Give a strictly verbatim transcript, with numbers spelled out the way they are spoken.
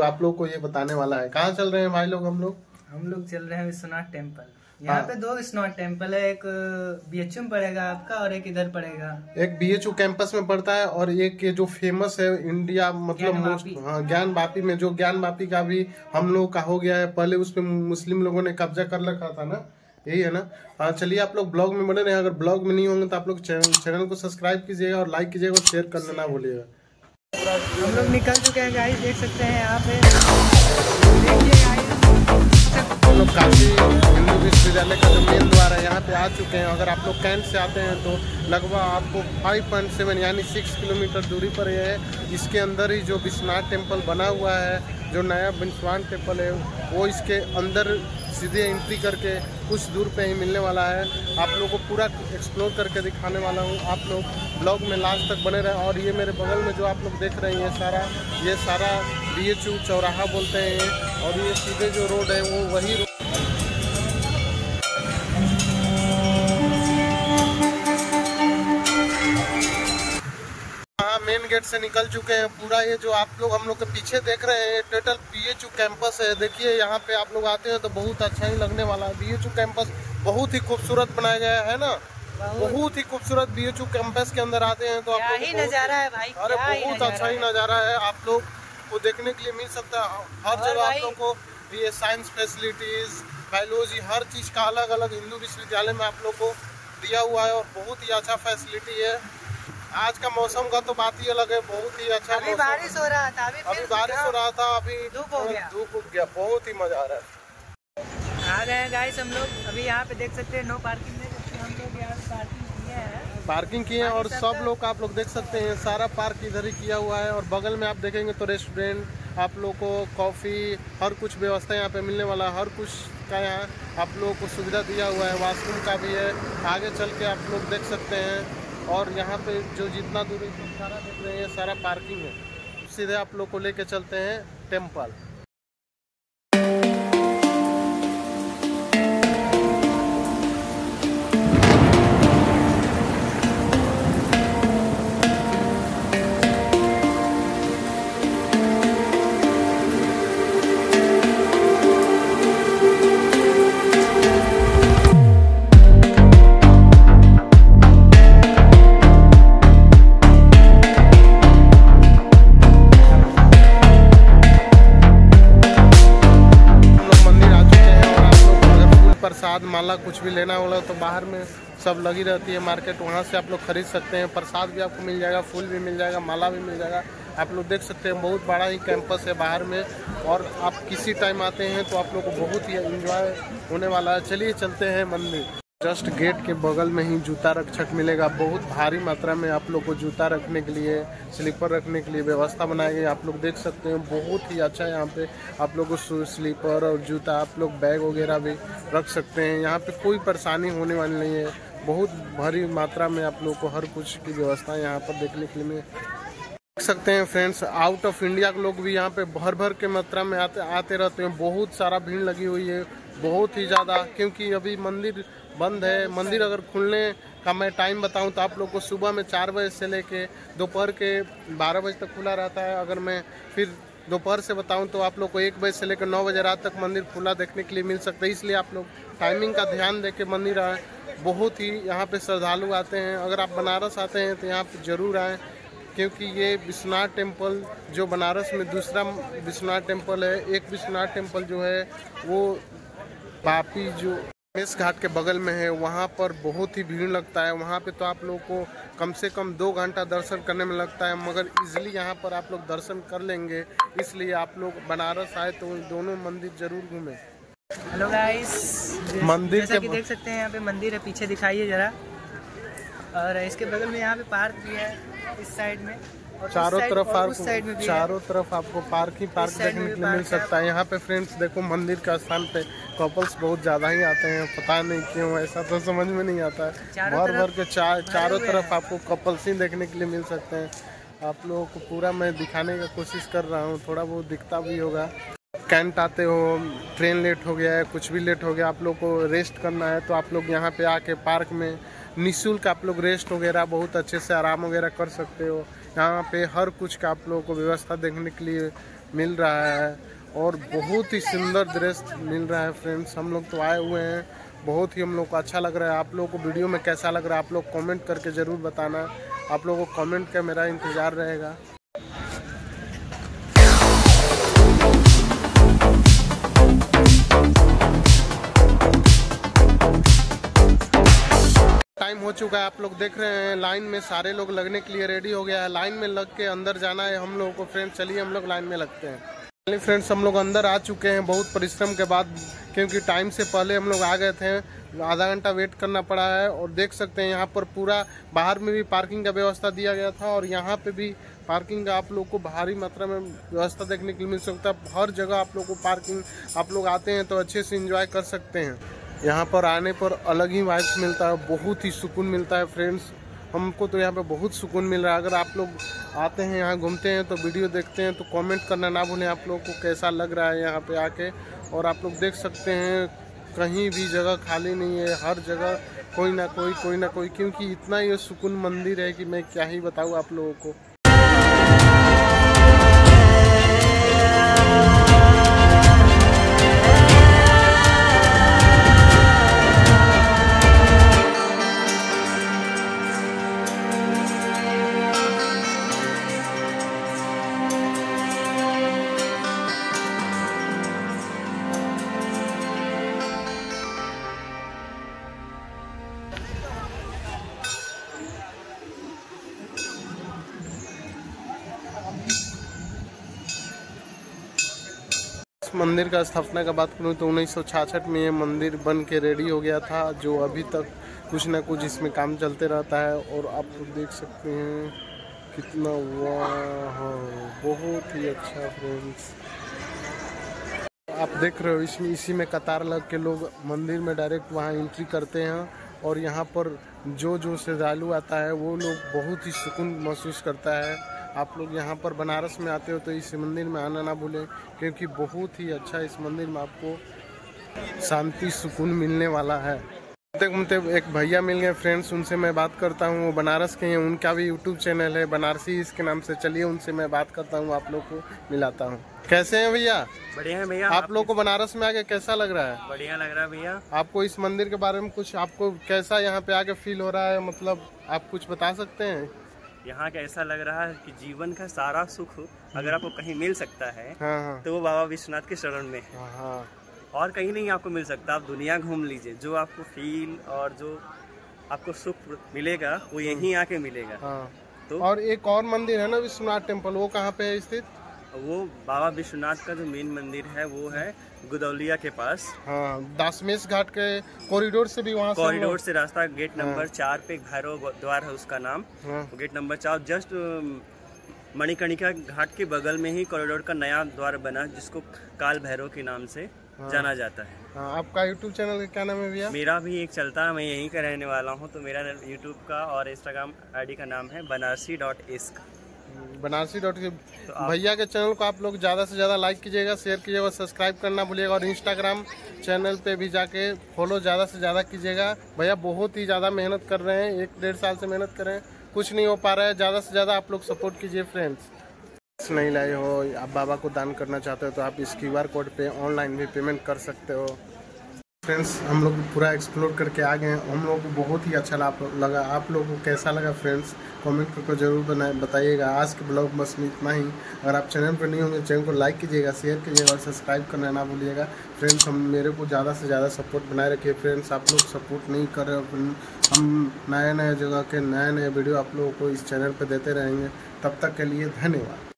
आप लोग को ये बताने वाला है। कहाँ चल रहे हैं भाई लोग? हम लोग हम लोग चल रहे हैं विश्वनाथ टेम्पल। यहाँ पे दो विश्वनाथ टेम्पल है, एक बीएचयू में पड़ेगा आपका और एक इधर पड़ेगा। एक बीएचयू कैंपस में पड़ता है और एक ये जो फेमस है इंडिया मतलब मोस्ट, हाँ, ज्ञान वापी में, जो ज्ञान वापी का भी हम लोग का हो गया है। पहले उस पे मुस्लिम लोगों ने कब्जा कर रखा था ना, यही है ना। हाँ चलिए, आप लोग ब्लॉग में बने रहे। अगर ब्लॉग में नहीं होंगे तो आप लोग चैनल को सब्सक्राइब कीजिएगा और लाइक कीजिएगा और शेयर करना ना भूलिएगा। हम लोग निकल चुके हैं गाइस, देख सकते हैं यहाँ पे। देखिए गाइस, हम लोग काशी हिंदू विश्वविद्यालय का जो मेन द्वार है यहाँ पे आ चुके हैं। अगर आप लोग कैंट से आते हैं तो लगभग आपको पाँच पॉइंट सात यानी छह किलोमीटर दूरी पर यह है। इसके अंदर ही जो विश्वनाथ टेम्पल बना हुआ है, जो नया विश्वनाथ टेम्पल है, वो इसके अंदर सीधे एंट्री करके कुछ दूर पे ही मिलने वाला है। आप लोगों को पूरा एक्सप्लोर करके दिखाने वाला हूँ। आप लोग ब्लॉग में लास्ट तक बने रहे। और ये मेरे बगल में जो आप लोग देख रहे हैं सारा, ये सारा बीएचयू चौराहा बोलते हैं। और ये सीधे जो रोड है वो वही रोड मेन गेट से निकल चुके हैं। पूरा ये जो आप लोग हम लोग के पीछे देख रहे हैं टोटल बीएचयू कैंपस है। देखिए यहाँ पे आप लोग आते हैं तो बहुत अच्छा ही लगने वाला है। बीएचयू कैंपस बहुत ही खूबसूरत बनाया गया है ना, बहुत ही खूबसूरत बीएचयू कैंपस के अंदर आते हैं तो आप लोग को नजारा है भाई, अरे बहुत अच्छा ही नजारा है। आप लोग को देखने के लिए मिल सकता है हर जगह। आप लोग को ये साइंस फैसिलिटीज, बायोलॉजी, हर चीज का अलग अलग हिंदू विश्वविद्यालय में आप लोग को दिया हुआ है और बहुत ही अच्छा फैसिलिटी है। आज का मौसम का तो बात ही अलग है, बहुत ही अच्छा। अभी बारिश हो रहा था, अभी अभी बारिश हो रहा था, अभी धूप हो गया, धूप उग गया, बहुत ही मजा आ रहा है। आ गए हैं गाइस हम लोग। अभी यहाँ पे देख सकते हैं नो पार्किंग में, हम लोग यहाँ पार्किंग किए हैं पार्किंग किए हैं और सब लोग आप लोग देख सकते हैं सारा पार्क इधर ही किया हुआ है। और बगल में आप देखेंगे तो रेस्टोरेंट, आप लोग को कॉफ़ी, हर कुछ व्यवस्था यहाँ पे मिलने वाला है। हर कुछ का यहाँ आप लोगों को सुविधा दिया हुआ है। वॉशरूम का भी है, आगे चल के आप लोग देख सकते हैं। और यहाँ पे जो जितना दूरी सारा देख रहे हैं सारा पार्किंग है। सीधे आप लोग को लेके चलते हैं टेम्पल। प्रसाद, माला कुछ भी लेना होगा तो बाहर में सब लगी रहती है मार्केट, वहाँ से आप लोग खरीद सकते हैं। प्रसाद भी आपको मिल जाएगा, फूल भी मिल जाएगा, माला भी मिल जाएगा। आप लोग देख सकते हैं बहुत बड़ा ही कैंपस है बाहर में। और आप किसी टाइम आते हैं तो आप लोग को बहुत ही एंजॉय होने वाला है। चलिए चलते हैं मंदिर। जस्ट गेट के बगल में ही जूता रक्षक मिलेगा। बहुत भारी मात्रा में आप लोग को जूता रखने के लिए, स्लीपर रखने के लिए व्यवस्था बनाई गई। आप लोग देख सकते हैं बहुत ही अच्छा है। यहाँ पे आप लोग को स्लीपर और जूता, आप लोग बैग वगैरह भी रख सकते हैं। यहाँ पे कोई परेशानी होने वाली नहीं है। बहुत भारी मात्रा में आप लोग को हर कुछ की व्यवस्था यहाँ पर देखने के लिए देख सकते हैं। फ्रेंड्स, आउट ऑफ इंडिया के लोग भी यहाँ पे भर भर के मात्रा में आते आते रहते हैं। बहुत सारा भीड़ लगी हुई है, बहुत ही ज़्यादा, क्योंकि अभी मंदिर बंद है। मंदिर अगर खुलने का मैं टाइम बताऊं तो आप लोग को सुबह में चार बजे से लेके दोपहर के बारह बजे तक खुला रहता है। अगर मैं फिर दोपहर से बताऊं तो आप लोग को एक बजे से लेकर नौ बजे रात तक मंदिर खुला देखने के लिए मिल सकता है। इसलिए आप लोग टाइमिंग का ध्यान दे के मंदिर आए। बहुत ही यहाँ पे श्रद्धालु आते हैं। अगर आप बनारस आते हैं तो यहाँ पर ज़रूर आएँ, क्योंकि ये विश्वनाथ टेम्पल जो बनारस में दूसरा विश्वनाथ टेम्पल है। एक विश्वनाथ टेम्पल जो है वो वापी जो गणेश घाट के बगल में है, वहाँ पर बहुत ही भीड़ लगता है। वहाँ पे तो आप लोग को कम से कम दो घंटा दर्शन करने में लगता है, मगर इजीली यहाँ पर आप लोग दर्शन कर लेंगे। इसलिए आप लोग बनारस आए तो दोनों मंदिर जरूर घूमें। हेलो गाइस, मंदिर जैसा कि देख सकते हैं यहाँ पे मंदिर है, पीछे दिखाइए जरा। और इसके बगल में यहाँ पे पार्क भी है इस साइड में, और चारों तरफ और उस साइड में भी चारों तरफ आपको पार्क ही पार्क देखने के लिए मिल सकता है। यहाँ पे फ्रेंड्स देखो, मंदिर का स्थान पे कपल्स बहुत ज़्यादा ही आते हैं। पता नहीं क्यों, ऐसा तो समझ में नहीं आता है। भर भर के चार चारों तरफ आपको कपल्स ही देखने के लिए मिल सकते हैं। आप लोगों को पूरा मैं दिखाने की कोशिश कर रहा हूँ, थोड़ा बहुत दिखता भी होगा। कैंट आते हो, ट्रेन लेट हो गया है, कुछ भी लेट हो गया, आप लोग को रेस्ट करना है तो आप लोग यहाँ पे आके पार्क में निःशुल्क आप लोग रेस्ट वगैरह बहुत अच्छे से आराम वगैरह कर सकते हो। यहाँ पे हर कुछ का आप लोगों को व्यवस्था देखने के लिए मिल रहा है और बहुत ही सुंदर दृश्य मिल रहा है फ्रेंड्स। हम लोग तो आए हुए हैं, बहुत ही हम लोग को अच्छा लग रहा है। आप लोगों को वीडियो में कैसा लग रहा है आप लोग कमेंट करके ज़रूर बताना। आप लोगों को कमेंट का मेरा इंतज़ार रहेगा। टाइम हो चुका है, आप लोग देख रहे हैं लाइन में सारे लोग लगने के लिए रेडी हो गया है। लाइन में लग के अंदर जाना है हम लोगों को फ्रेंड्स। चलिए हम लोग लाइन में लगते हैं। चलिए फ्रेंड्स, हम लोग अंदर आ चुके हैं बहुत परिश्रम के बाद, क्योंकि टाइम से पहले हम लोग आ गए थे। आधा घंटा वेट करना पड़ा है और देख सकते हैं यहाँ पर पूरा बाहर में भी पार्किंग का व्यवस्था दिया गया था और यहाँ पे भी पार्किंग का आप लोग को भारी मात्रा में व्यवस्था देखने के लिए मिल सकता है। हर जगह आप लोग को पार्किंग, आप लोग आते हैं तो अच्छे से इंजॉय कर सकते हैं। यहाँ पर आने पर अलग ही वाइब्स मिलता है, बहुत ही सुकून मिलता है फ्रेंड्स। हमको तो यहाँ पे बहुत सुकून मिल रहा है। अगर आप लोग आते हैं यहाँ घूमते हैं तो वीडियो देखते हैं तो कमेंट करना ना भूलें आप लोगों को कैसा लग रहा है यहाँ पे आके। और आप लोग देख सकते हैं कहीं भी जगह खाली नहीं है, हर जगह कोई ना कोई कोई ना कोई, क्योंकि इतना ये सुकून मंदिर है कि मैं क्या ही बताऊँ आप लोगों को। मंदिर का स्थापना का बात करूँ तो उन्नीस सौ छियासठ में ये मंदिर बन के रेडी हो गया था, जो अभी तक कुछ ना कुछ इसमें काम चलते रहता है। और आप लोग देख सकते हैं कितना, वाह बहुत ही अच्छा फ्रेंड्स। आप देख रहे हो इसमें इसी में कतार लग के लोग मंदिर में डायरेक्ट वहाँ एंट्री करते हैं और यहाँ पर जो जो श्रद्धालु आता है वो लोग बहुत ही सुकून महसूस करता है। आप लोग यहाँ पर बनारस में आते हो तो इस मंदिर में आना ना भूलें, क्योंकि बहुत ही अच्छा इस मंदिर में आपको शांति सुकून मिलने वाला है। घूमते घूमते एक भैया मिल गए फ्रेंड्स, उनसे मैं बात करता हूँ। वो बनारस के हैं, उनका भी यूट्यूब चैनल है बनारसी इसके नाम से। चलिए उनसे मैं बात करता हूँ, आप लोग को मिलाता हूँ। कैसे हैं भैया? बढ़िया है भैया। आप लोग को बनारस में आके कैसा लग रहा है? बढ़िया लग रहा है भैया। आपको इस मंदिर के बारे में कुछ, आपको कैसा यहाँ पे आके फील हो रहा है, मतलब आप कुछ बता सकते हैं? यहाँ का ऐसा लग रहा है कि जीवन का सारा सुख अगर आपको कहीं मिल सकता है, हाँ हाँ। तो वो बाबा विश्वनाथ के शरण में है। हाँ हाँ। और कहीं नहीं आपको मिल सकता। आप दुनिया घूम लीजिए, जो आपको फील और जो आपको सुख मिलेगा वो यहीं आके मिलेगा। हाँ। तो और एक और मंदिर है ना विश्वनाथ टेम्पल, वो कहाँ पे है स्थित? वो बाबा विश्वनाथ का जो मेन मंदिर है वो है गुदौलिया के पास। हाँ, दशमेश घाट के कॉरिडोर से भी वहाँ से कॉरिडोर से रास्ता, गेट नंबर चार पे भैरव द्वार है उसका नाम। हाँ। गेट नंबर चार, जस्ट मणिकर्णिका घाट के बगल में ही कॉरिडोर का नया द्वार बना जिसको काल भैरव के नाम से हाँ। जाना जाता है। हाँ। आपका यूट्यूब चैनल का क्या नाम है भैया? मेरा भी एक चलता है, मैं यहीं का रहने वाला हूँ, तो मेरा यूट्यूब का और इंस्टाग्राम आईडी का नाम है बनारसी डॉट इश्क। बनारसी डॉट के भैया के चैनल को आप लोग ज़्यादा से ज़्यादा लाइक कीजिएगा, शेयर कीजिएगा, सब्सक्राइब करना भूलिएगा और इंस्टाग्राम चैनल पे भी जाके फॉलो ज़्यादा से ज़्यादा कीजिएगा। भैया बहुत ही ज़्यादा मेहनत कर रहे हैं, एक डेढ़ साल से मेहनत कर रहे हैं, कुछ नहीं हो पा रहा है। ज़्यादा से ज़्यादा आप लोग सपोर्ट कीजिए फ्रेंड्स। नहीं लाए हो, आप बाबा को दान करना चाहते हो तो आप इस क्यू आर कोड पे ऑनलाइन भी पेमेंट कर सकते हो। फ्रेंड्स, हम लोग पूरा एक्सप्लोर करके आ गए हैं, हम लोगों को बहुत ही अच्छा लगा। आप लोगों को कैसा लगा फ्रेंड्स कमेंट करके जरूर बनाए बताइएगा। आज के ब्लॉग बस में इतना ही। अगर आप चैनल पर नहीं होंगे चैनल को लाइक कीजिएगा, शेयर कीजिएगा और सब्सक्राइब करना ना भूलिएगा फ्रेंड्स। हम मेरे को ज़्यादा से ज़्यादा सपोर्ट बनाए रखिए फ्रेंड्स। आप लोग सपोर्ट नहीं कर रहे हो, हम नए नए जगह के नए नए वीडियो आप लोगों को इस चैनल पर देते रहेंगे। तब तक के लिए धन्यवाद।